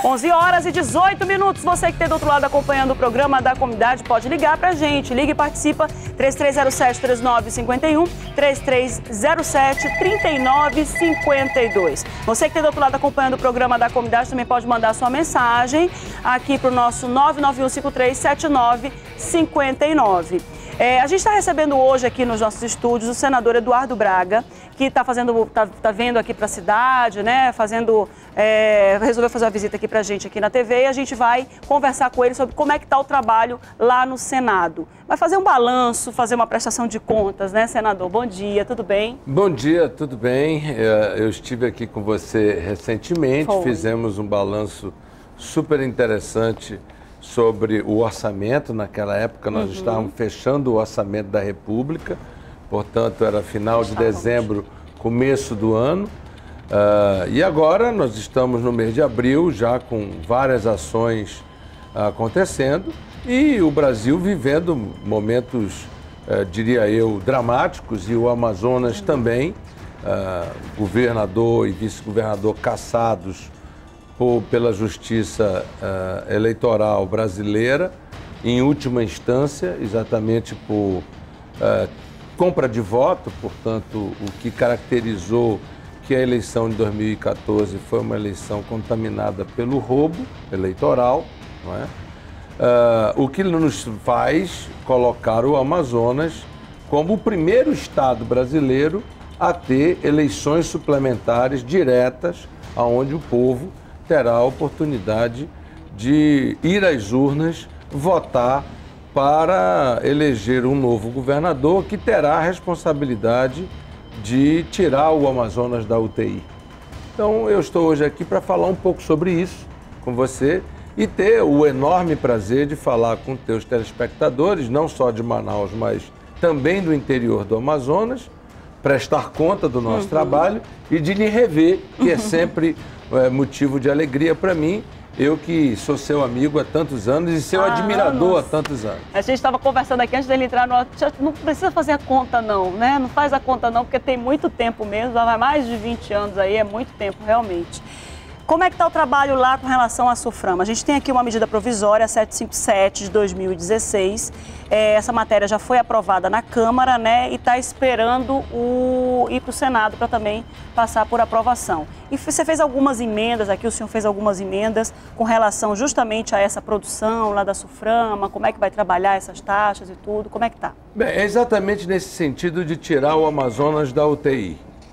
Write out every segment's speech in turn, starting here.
11 horas e 18 minutos. Você que está do outro lado acompanhando o programa da comunidade pode ligar para a gente. Ligue e participa 3307-3951, 3307-3952. Você que está do outro lado acompanhando o programa da comunidade também pode mandar sua mensagem aqui para o nosso 991537959. A gente está recebendo hoje aqui nos nossos estúdios o senador Eduardo Braga, que está vendo aqui para a cidade, né? Resolveu fazer uma visita aqui para a gente aqui na TV e a gente vai conversar com ele sobre como é que está o trabalho lá no Senado. Vai fazer um balanço, fazer uma prestação de contas, né, senador? Bom dia, tudo bem? Bom dia, tudo bem? Eu estive aqui com você recentemente, fizemos um balanço super interessante sobre o orçamento. Naquela época nós estávamos fechando o orçamento da República, portanto era final de dezembro, começo do ano. E agora nós estamos no mês de abril, já com várias ações acontecendo e o Brasil vivendo momentos, diria eu, dramáticos, e o Amazonas também, governador e vice-governador caçados pela Justiça Eleitoral brasileira, em última instância, exatamente por compra de voto. Portanto, o que caracterizou que a eleição de 2014 foi uma eleição contaminada pelo roubo eleitoral, não é? O que nos faz colocar o Amazonas como o primeiro estado brasileiro a ter eleições suplementares diretas, onde o povo terá a oportunidade de ir às urnas, votar para eleger um novo governador que terá a responsabilidade de tirar o Amazonas da UTI. Então eu estou hoje aqui para falar um pouco sobre isso com você e ter o enorme prazer de falar com teus telespectadores, não só de Manaus, mas também do interior do Amazonas, prestar conta do nosso trabalho e de lhe rever, que é sempre motivo de alegria para mim, eu que sou seu amigo há tantos anos e seu admirador há tantos anos. A gente estava conversando aqui antes dele entrar no... Não precisa fazer a conta não, né? Não faz a conta não, porque tem muito tempo mesmo, vai mais de 20 anos aí, é muito tempo realmente. Como é que está o trabalho lá com relação à SUFRAMA? A gente tem aqui uma medida provisória 757 de 2016. Essa matéria já foi aprovada na Câmara, né? E está esperando ir para o Senado para também passar por aprovação. E você fez algumas emendas aqui, o senhor fez algumas emendas com relação justamente a essa produção lá da SUFRAMA, como é que vai trabalhar essas taxas e tudo, como é que está? Bem, é exatamente nesse sentido de tirar o Amazonas da UTI.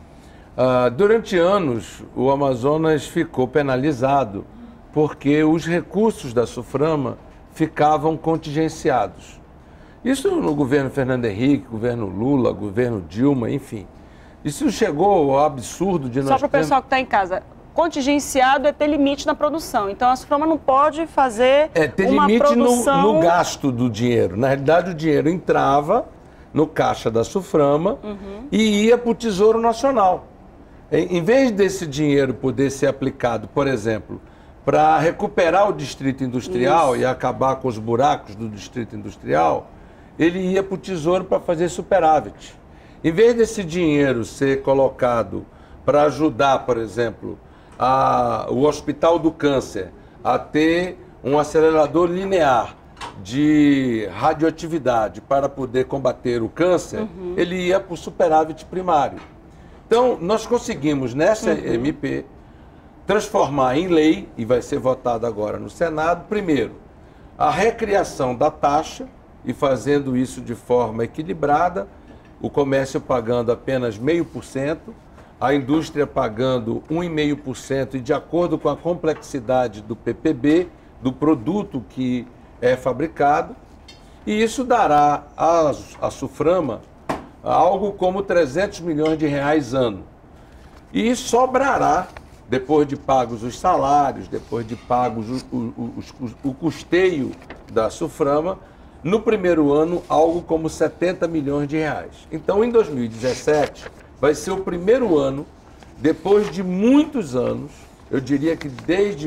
Durante anos, o Amazonas ficou penalizado porque os recursos da SUFRAMA ficavam contingenciados. Isso no governo Fernando Henrique, governo Lula, governo Dilma, enfim. Isso chegou ao absurdo de nós... Só para o pessoal que está em casa, contingenciado é ter limite na produção. Então a SUFRAMA não pode fazer ter uma limite produção... no gasto do dinheiro. Na realidade, o dinheiro entrava no caixa da SUFRAMA e ia para o Tesouro Nacional. Em vez desse dinheiro poder ser aplicado, por exemplo, para recuperar o distrito industrial e acabar com os buracos do distrito industrial, ele ia para o Tesouro para fazer superávit. Em vez desse dinheiro ser colocado para ajudar, por exemplo, o Hospital do Câncer a ter um acelerador linear de radioatividade para poder combater o câncer, ele ia para o superávit primário. Então, nós conseguimos, nessa MP, transformar em lei, e vai ser votado agora no Senado, primeiro, a recriação da taxa, e fazendo isso de forma equilibrada, o comércio pagando apenas 0,5%, a indústria pagando 1,5%, e de acordo com a complexidade do PPB, do produto que é fabricado, e isso dará à SUFRAMA algo como 300 milhões de reais ano. E sobrará, depois de pagos os salários, depois de pagos o custeio da SUFRAMA, no primeiro ano, algo como 70 milhões de reais. Então, em 2017, vai ser o primeiro ano, depois de muitos anos, eu diria que desde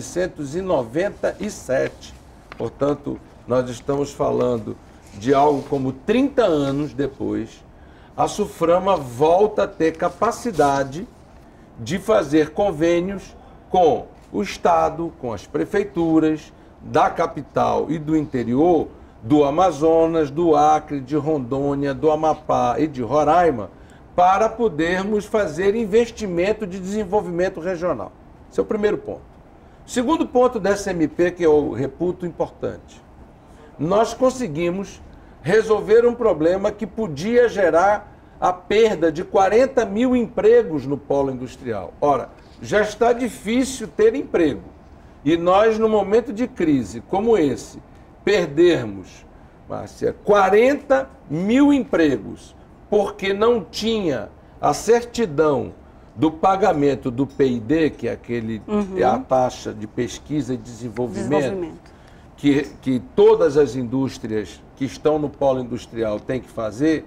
1997, portanto, nós estamos falando de algo como 30 anos depois, a SUFRAMA volta a ter capacidade de fazer convênios com o Estado, com as prefeituras da capital e do interior, do Amazonas, do Acre, de Rondônia, do Amapá e de Roraima, para podermos fazer investimento de desenvolvimento regional. Esse é o primeiro ponto. O segundo ponto dessa MP, que eu reputo importante, nós conseguimos resolver um problema que podia gerar a perda de 40 mil empregos no polo industrial. Ora, já está difícil ter emprego. E nós, no momento de crise como esse, perdermos, Márcia, 40 mil empregos, porque não tinha a certidão do pagamento do PID, que é é a taxa de pesquisa e desenvolvimento. Que todas as indústrias que estão no polo industrial têm que fazer,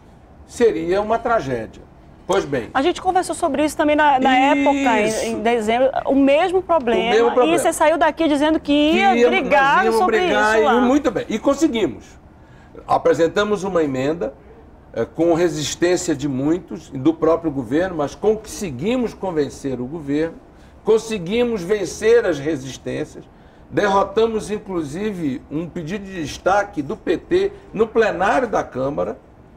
seria uma tragédia. Pois bem... A gente conversou sobre isso também na época, em dezembro, o mesmo problema. E você saiu daqui dizendo que ia brigar sobre isso lá. Muito bem, e conseguimos. Apresentamos uma emenda com resistência de muitos, do próprio governo, mas conseguimos convencer o governo, conseguimos vencer as resistências, derrotamos, inclusive, um pedido de destaque do PT no plenário da Câmara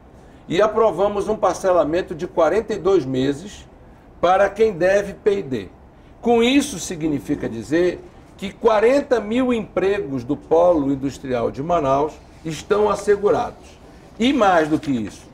e aprovamos um parcelamento de 42 meses para quem deve PID. Com isso, significa dizer que 40 mil empregos do polo industrial de Manaus estão assegurados. E mais do que isso,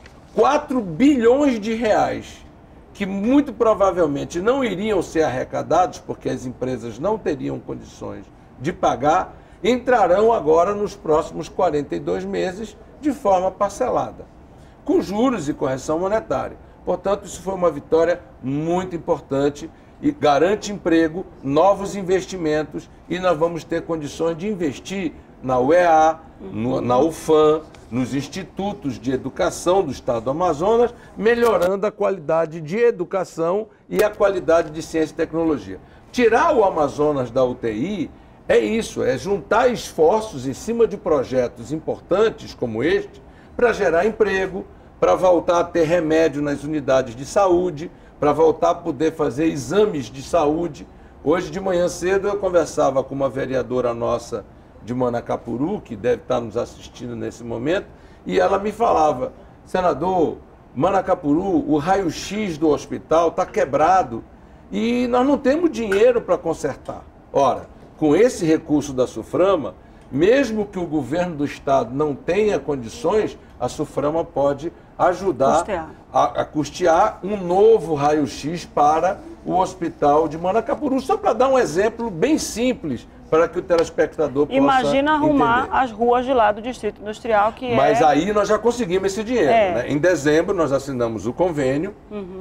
4 bilhões de reais, que muito provavelmente não iriam ser arrecadados, porque as empresas não teriam condições de pagar, entrarão agora nos próximos 42 meses de forma parcelada, com juros e correção monetária. Portanto, isso foi uma vitória muito importante e garante emprego, novos investimentos, e nós vamos ter condições de investir na UEA, na UFAM, nos institutos de educação do Estado do Amazonas, melhorando a qualidade de educação e a qualidade de ciência e tecnologia. Tirar o Amazonas da UTI é isso, é juntar esforços em cima de projetos importantes como este para gerar emprego, para voltar a ter remédio nas unidades de saúde, para voltar a poder fazer exames de saúde. Hoje de manhã cedo eu conversava com uma vereadora nossa de Manacapuru, que deve estar nos assistindo nesse momento, e ela me falava: senador, Manacapuru, o raio-x do hospital está quebrado e nós não temos dinheiro para consertar. Ora, com esse recurso da SUFRAMA, mesmo que o governo do estado não tenha condições, a SUFRAMA pode ajudar a custear um novo raio-x para o hospital de Manacapuru, só para dar um exemplo bem simples, para que o telespectador possa Imagina arrumar entender as ruas de lá do Distrito Industrial, que Mas aí nós já conseguimos esse dinheiro. Né? Em dezembro nós assinamos o convênio,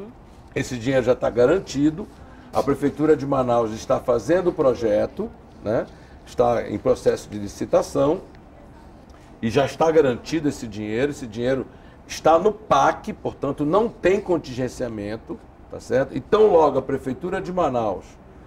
esse dinheiro já está garantido, a Prefeitura de Manaus está fazendo o projeto, né? Está em processo de licitação e já está garantido esse dinheiro está no PAC, portanto não tem contingenciamento, tá certo? Então logo a Prefeitura de Manaus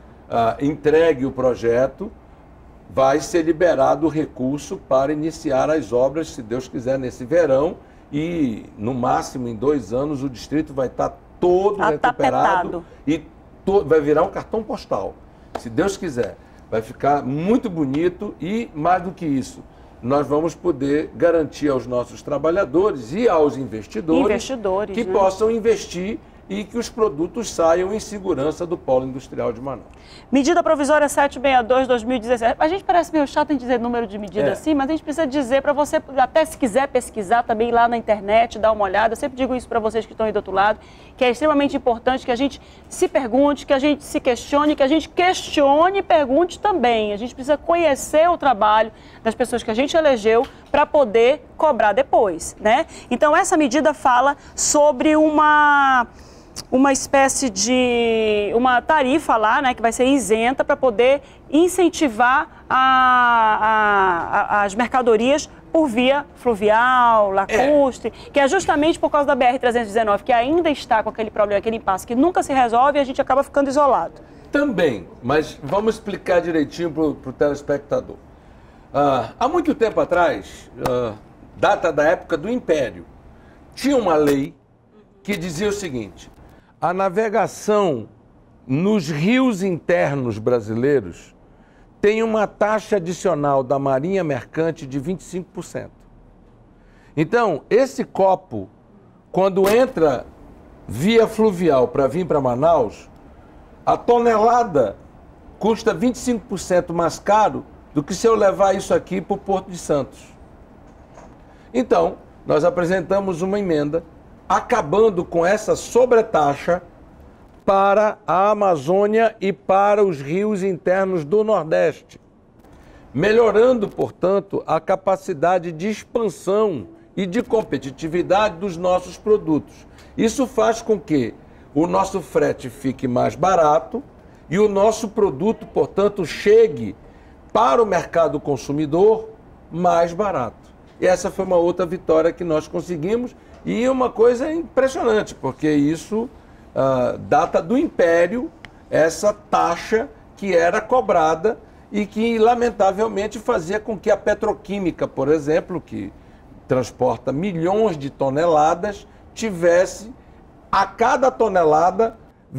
entregue o projeto, vai ser liberado o recurso para iniciar as obras, se Deus quiser, nesse verão, e no máximo em 2 anos o distrito vai estar todo recuperado e vai virar um cartão postal, se Deus quiser. Vai ficar muito bonito e, mais do que isso, nós vamos poder garantir aos nossos trabalhadores e aos investidores que possam investir e que os produtos saiam em segurança do polo industrial de Manaus. Medida provisória 762/2017. A gente parece meio chato em dizer número de medida assim, mas a gente precisa dizer para você, até se quiser pesquisar também lá na internet, dar uma olhada. Eu sempre digo isso para vocês que estão aí do outro lado, que é extremamente importante que a gente se pergunte, que a gente se questione, que a gente questione e pergunte também. A gente precisa conhecer o trabalho das pessoas que a gente elegeu para poder cobrar depois, né? Então, essa medida fala sobre uma espécie de uma tarifa lá, né, que vai ser isenta para poder incentivar as mercadorias por via fluvial, lacustre, que é justamente por causa da BR-319, que ainda está com aquele problema, aquele impasse que nunca se resolve e a gente acaba ficando isolado. Também, mas vamos explicar direitinho para o telespectador. Há muito tempo atrás, data da época do Império, tinha uma lei que dizia o seguinte: a navegação nos rios internos brasileiros, tem uma taxa adicional da Marinha Mercante de 25%. Então, esse copo, quando entra via fluvial para vir para Manaus, a tonelada custa 25% mais caro do que se eu levar isso aqui para o Porto de Santos. Então, nós apresentamos uma emenda acabando com essa sobretaxa para a Amazônia e para os rios internos do Nordeste, melhorando, portanto, a capacidade de expansão e de competitividade dos nossos produtos. Isso faz com que o nosso frete fique mais barato e o nosso produto, portanto, chegue para o mercado consumidor mais barato. E essa foi uma outra vitória que nós conseguimos e uma coisa impressionante, porque isso data do Império, essa taxa que era cobrada e que, lamentavelmente, fazia com que a petroquímica, por exemplo, que transporta milhões de toneladas, tivesse a cada tonelada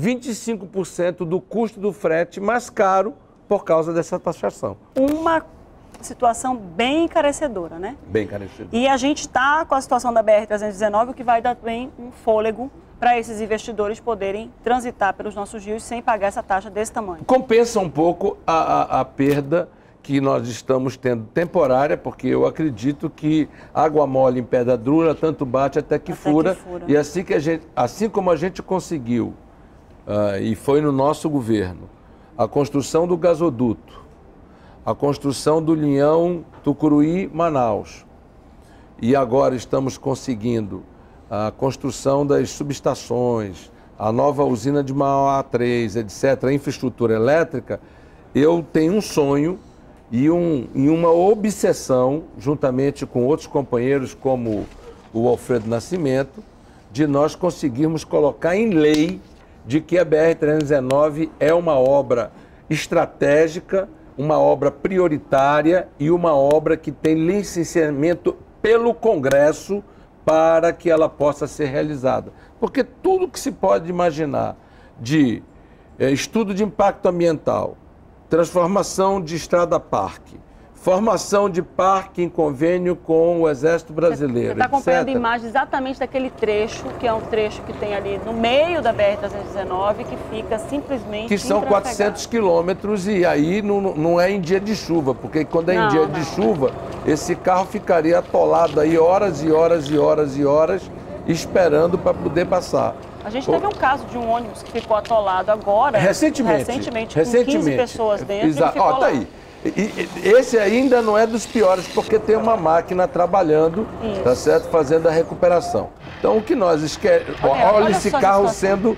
25% do custo do frete mais caro por causa dessa taxação. Uma situação bem encarecedora, né? Bem encarecedora. E a gente está com a situação da BR-319, o que vai dar bem um fôlego para esses investidores poderem transitar pelos nossos rios sem pagar essa taxa desse tamanho. Compensa um pouco a perda que nós estamos tendo temporária, porque eu acredito que água mole em pedra dura, tanto bate até que fura. E assim como a gente conseguiu, e foi no nosso governo, a construção do gasoduto, a construção do linhão Tucuruí-Manaus, e agora estamos conseguindo a construção das subestações, a nova usina de Mauá 3, etc., a infraestrutura elétrica, eu tenho um sonho e uma obsessão, juntamente com outros companheiros como o Alfredo Nascimento, de nós conseguirmos colocar em lei de que a BR-319 é uma obra estratégica, uma obra prioritária e uma obra que tem licenciamento pelo Congresso para que ela possa ser realizada. Porque tudo que se pode imaginar de estudo de impacto ambiental, transformação de estrada-parque, formação de parque em convênio com o Exército Brasileiro, Você está acompanhando imagens exatamente daquele trecho, que é um trecho que tem ali no meio da BR-319, que fica simplesmente que são 400 quilômetros e aí não é em dia de chuva, porque quando é em dia de chuva, esse carro ficaria atolado aí horas e horas e horas e horas, esperando para poder passar. A gente teve um caso de um ônibus que ficou atolado agora. Recentemente, com 15 pessoas dentro. Exato. Ó, tá aí. Esse ainda não é dos piores, porque tem uma máquina trabalhando, tá certo? Fazendo a recuperação. Então, o que nós queremos... Olha esse carro sendo...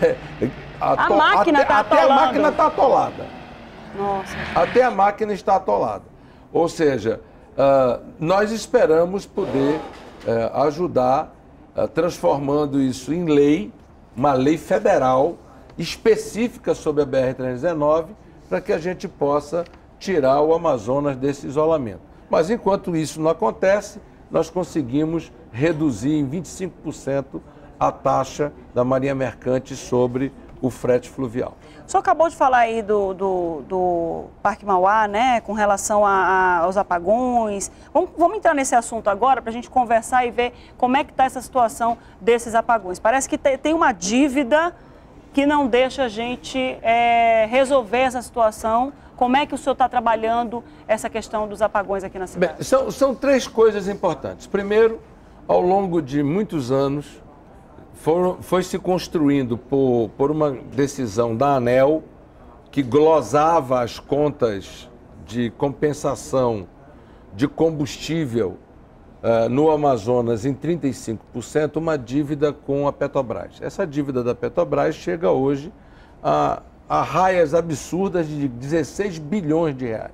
A máquina está atolada. Até a máquina está atolada. Nossa. Até a máquina está atolada. Ou seja, nós esperamos poder ajudar, transformando isso em lei, uma lei federal específica sobre a BR-319, para que a gente possa tirar o Amazonas desse isolamento. Mas enquanto isso não acontece, nós conseguimos reduzir em 25% a taxa da Marinha Mercante sobre o frete fluvial. O senhor acabou de falar aí do Parque Mauá, né, com relação aos apagões. Vamos entrar nesse assunto agora para a gente conversar e ver como é que está essa situação desses apagões. Parece que tem uma dívida que não deixa a gente resolver essa situação. Como é que o senhor está trabalhando essa questão dos apagões aqui na cidade? Bem, são três coisas importantes. Primeiro, ao longo de muitos anos, foi se construindo por uma decisão da ANEEL, que glosava as contas de compensação de combustível no Amazonas em 35%, uma dívida com a Petrobras. Essa dívida da Petrobras chega hoje a raias absurdas de 16 bilhões de reais.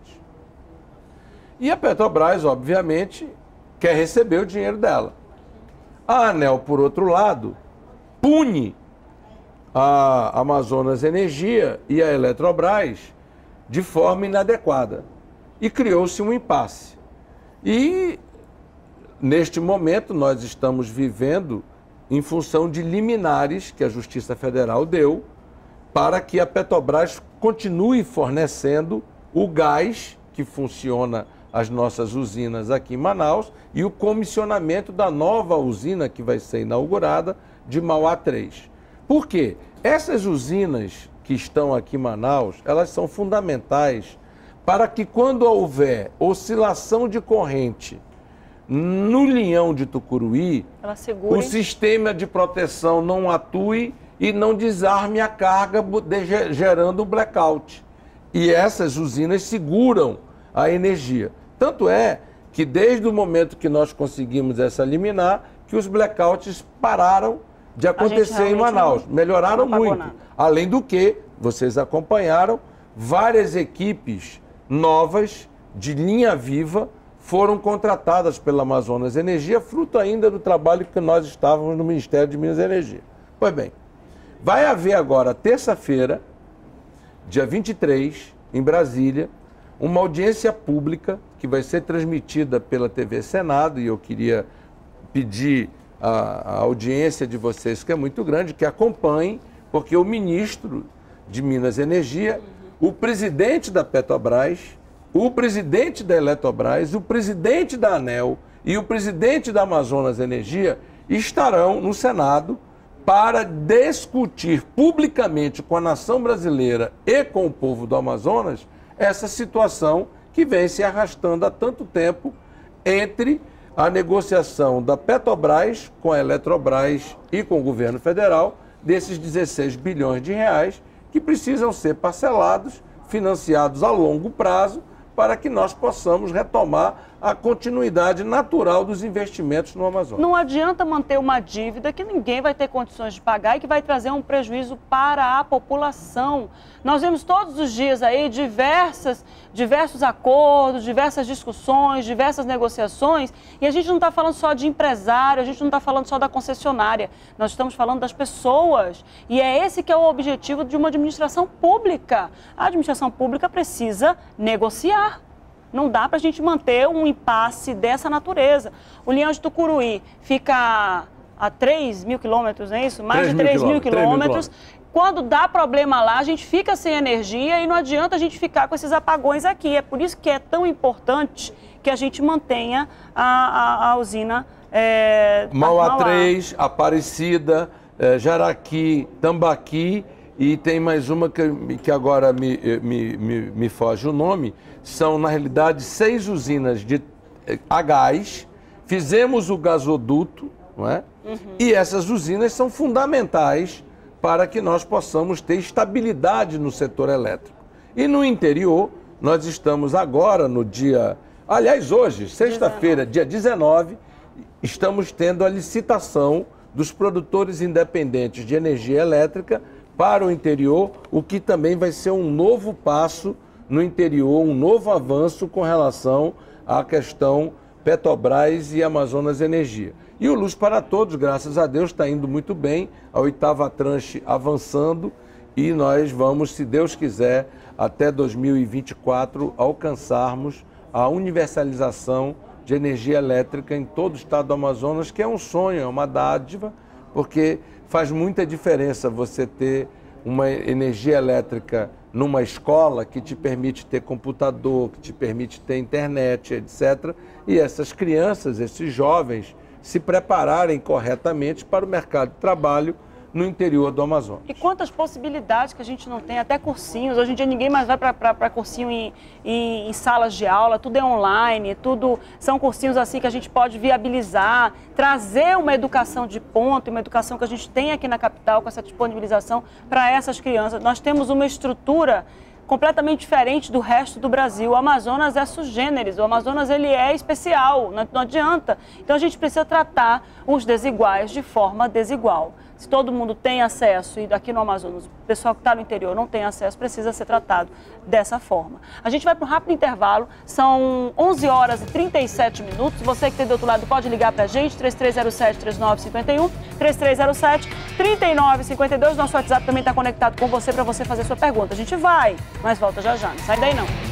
E a Petrobras, obviamente, quer receber o dinheiro dela. A ANEEL, por outro lado, pune a Amazonas Energia e a Eletrobras de forma inadequada. E criou-se um impasse. E, neste momento, nós estamos vivendo em função de liminares que a Justiça Federal deu, para que a Petrobras continue fornecendo o gás que funciona as nossas usinas aqui em Manaus e o comissionamento da nova usina que vai ser inaugurada de Mauá 3. Por quê? Essas usinas que estão aqui em Manaus, elas são fundamentais para que quando houver oscilação de corrente no linhão de Tucuruí, o sistema de proteção não atue e não desarme a carga, gerando blackout. E essas usinas seguram a energia. Tanto é que desde o momento que nós conseguimos essa liminar, que os blackouts pararam de acontecer em Manaus. Melhoraram muito. Nada. Além do que, vocês acompanharam, várias equipes novas, de linha viva, foram contratadas pela Amazonas Energia, fruto ainda do trabalho que nós estávamos no Ministério de Minas e Energia. Pois bem, vai haver agora, terça-feira, dia 23, em Brasília, uma audiência pública que vai ser transmitida pela TV Senado, e eu queria pedir a audiência de vocês, que é muito grande, que acompanhem, porque o ministro de Minas e Energia, o presidente da Petrobras, o presidente da Eletrobras, o presidente da ANEEL e o presidente da Amazonas Energia estarão no Senado para discutir publicamente com a nação brasileira e com o povo do Amazonas essa situação que vem se arrastando há tanto tempo entre a negociação da Petrobras com a Eletrobras e com o governo federal desses 16 bilhões de reais que precisam ser parcelados, financiados a longo prazo, para que nós possamos retomar a continuidade natural dos investimentos no Amazonas. Não adianta manter uma dívida que ninguém vai ter condições de pagar e que vai trazer um prejuízo para a população. Nós vemos todos os dias aí diversos acordos, diversas discussões, diversas negociações, e a gente não está falando só de empresário, a gente não está falando só da concessionária, nós estamos falando das pessoas. E é esse que é o objetivo de uma administração pública. A administração pública precisa negociar. Não dá para a gente manter um impasse dessa natureza. O linhão de Tucuruí fica a 3 mil quilômetros, não é isso? Mais de 3 mil quilômetros. Quando dá problema lá, a gente fica sem energia e não adianta a gente ficar com esses apagões aqui. É por isso que é tão importante que a gente mantenha a usina Mauá 3, Aparecida, Jaraqui, Tambaqui, e tem mais uma que agora me foge o nome. São, na realidade, 6 usinas a gás. Fizemos o gasoduto, não é? E essas usinas são fundamentais para que nós possamos ter estabilidade no setor elétrico. E no interior, nós estamos agora no dia... Aliás, hoje, sexta-feira, dia 19, estamos tendo a licitação dos produtores independentes de energia elétrica para o interior, o que também vai ser um novo passo no interior, um novo avanço com relação à questão Petrobras e Amazonas Energia. E o Luz para Todos, graças a Deus, está indo muito bem, a 8ª tranche avançando, e nós vamos, se Deus quiser, até 2024, alcançarmos a universalização de energia elétrica em todo o estado do Amazonas, que é um sonho, é uma dádiva, porque faz muita diferença você ter uma energia elétrica numa escola que te permite ter computador, que te permite ter internet, etc. E essas crianças, esses jovens, se prepararem corretamente para o mercado de trabalho no interior do Amazonas. E quantas possibilidades que a gente não tem, até cursinhos. Hoje em dia ninguém mais vai para cursinho em salas de aula, tudo é online, tudo são cursinhos assim que a gente pode viabilizar, trazer uma educação de ponta, uma educação que a gente tem aqui na capital com essa disponibilização para essas crianças. Nós temos uma estrutura completamente diferente do resto do Brasil. O Amazonas é sui generis, o Amazonas ele é especial, não adianta. Então a gente precisa tratar os desiguais de forma desigual. Se todo mundo tem acesso, e aqui no Amazonas o pessoal que está no interior não tem acesso, precisa ser tratado dessa forma. A gente vai para um rápido intervalo, são 11 horas e 37 minutos. Você que tem do outro lado pode ligar para a gente, 3307-3951, 3307-3952. Nosso WhatsApp também está conectado com você para você fazer sua pergunta. A gente vai, mas volta já já, não sai daí não.